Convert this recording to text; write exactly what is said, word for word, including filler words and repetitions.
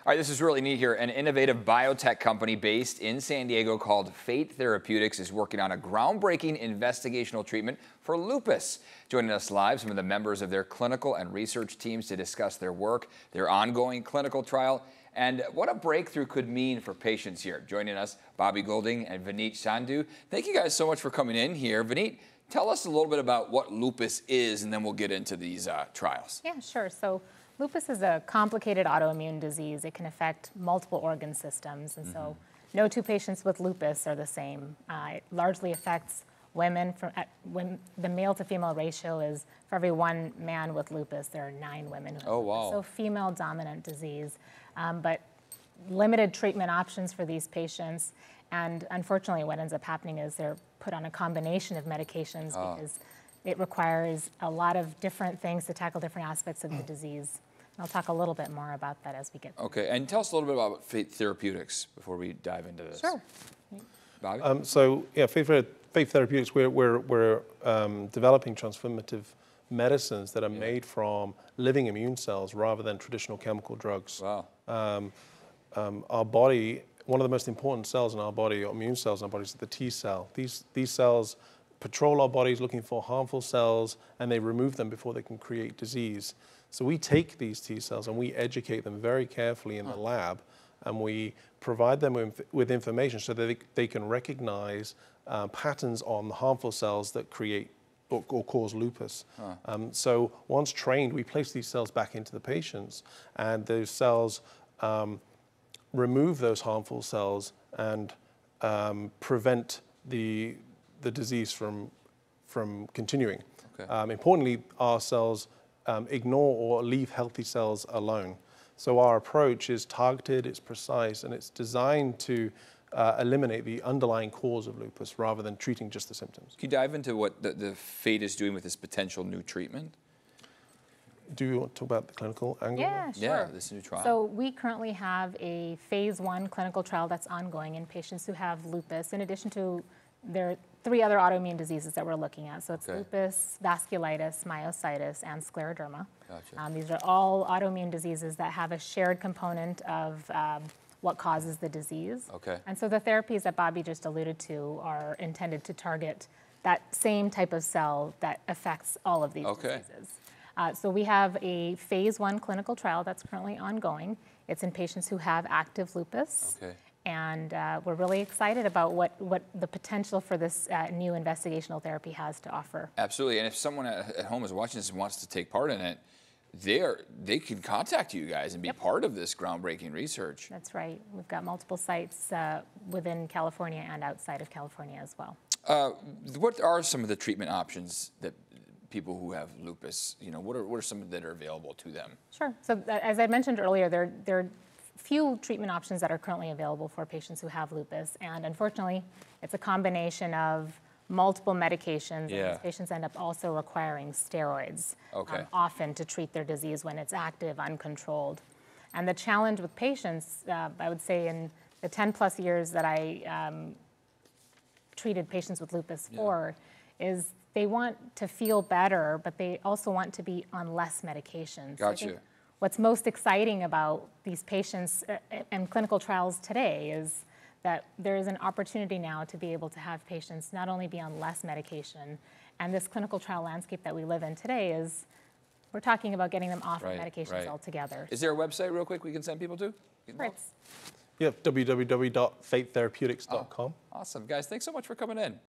All right, this is really neat here. An innovative biotech company based in San Diego called Fate Therapeutics is working on a groundbreaking investigational treatment for lupus. Joining us live, some of the members of their clinical and research teams to discuss their work, their ongoing clinical trial, and what a breakthrough could mean for patients here. Joining us, Bobby Goulding and Vineet Sandhu. Thank you guys so much for coming in here. Vineet, tell us a little bit about what lupus is, and then we'll get into these uh, trials. Yeah, sure. So lupus is a complicated autoimmune disease. It can affect multiple organ systems, and mm-hmm. so no two patients with lupus are the same. Uh, it largely affects women. From at, when the male to female ratio is, for every one man with lupus, there are nine women who have oh, lupus. wow. So female-dominant disease, um, but limited treatment options for these patients. And unfortunately, what ends up happening is they're put on a combination of medications oh. because it requires a lot of different things to tackle different aspects of the disease. And I'll talk a little bit more about that as we get. Okay, and tell us a little bit about Fate Therapeutics before we dive into this. Sure. Bobby? Um, so, yeah, Fate, Fate Therapeutics, we're, we're, we're um, developing transformative medicines that are yeah. made from living immune cells rather than traditional chemical drugs. Wow. Um, um, our body, one of the most important cells in our body, or immune cells in our body, is the T cell. These, these cells patrol our bodies looking for harmful cells, and they remove them before they can create disease. So we take these T cells and we educate them very carefully in the lab, and we provide them with, with information so that they, they can recognize uh, patterns on the harmful cells that create or, or cause lupus. Huh. Um, so once trained, we place these cells back into the patients, and those cells um, remove those harmful cells and um, prevent the the disease from, from continuing. Okay. Um, importantly, our cells um, ignore or leave healthy cells alone. So our approach is targeted, it's precise, and it's designed to uh, eliminate the underlying cause of lupus rather than treating just the symptoms. Can you dive into what the, the Fate is doing with this potential new treatment? Do you want to talk about the clinical angle? Yeah, sure. Yeah, this new trial. So we currently have a phase one clinical trial that's ongoing in patients who have lupus, in addition to there are three other autoimmune diseases that we're looking at. So it's okay. lupus, vasculitis, myositis, and scleroderma. Gotcha. Um, these are all autoimmune diseases that have a shared component of um, what causes the disease. Okay. And so the therapies that Bobby just alluded to are intended to target that same type of cell that affects all of these okay. diseases. Uh, so we have a phase one clinical trial that's currently ongoing. It's in patients who have active lupus. Okay. And uh, we're really excited about what, what the potential for this uh, new investigational therapy has to offer. Absolutely, and if someone at, at home is watching this and wants to take part in it, they're, they can contact you guys and be yep. part of this groundbreaking research. That's right. We've got multiple sites uh, within California and outside of California as well. Uh, what are some of the treatment options that people who have lupus, you know, what are, what are some that are available to them? Sure. So uh, as I mentioned earlier, there, there are few treatment options that are currently available for patients who have lupus, and unfortunately, it's a combination of multiple medications, yeah. and these patients end up also requiring steroids, okay. um, often to treat their disease when it's active, uncontrolled. And the challenge with patients, uh, I would say in the ten plus years that I um, treated patients with lupus yeah. for, is they want to feel better, but they also want to be on less medications. Gotcha. What's most exciting about these patients and clinical trials today is that there is an opportunity now to be able to have patients not only be on less medication, and this clinical trial landscape that we live in today is, we're talking about getting them off right, of medications right. altogether. Is there a website real quick we can send people to? Right. Yeah, w w w dot fate therapeutics dot com. Oh, awesome. Guys, thanks so much for coming in.